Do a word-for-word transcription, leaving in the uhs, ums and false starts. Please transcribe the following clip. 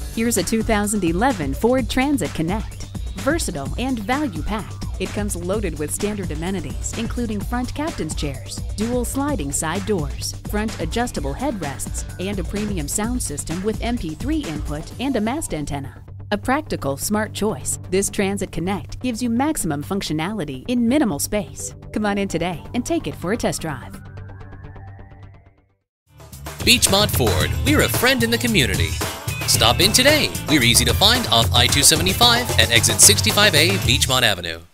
Here's a two thousand eleven Ford Transit Connect. Versatile and value-packed, it comes loaded with standard amenities, including front captain's chairs, dual sliding side doors, front adjustable headrests, and a premium sound system with M P three input and a mast antenna. A practical, smart choice, this Transit Connect gives you maximum functionality in minimal space. Come on in today and take it for a test drive. Beechmont Ford, we're a friend in the community. Stop in today. We're easy to find off I two seventy-five at exit sixty-five A Beechmont Avenue.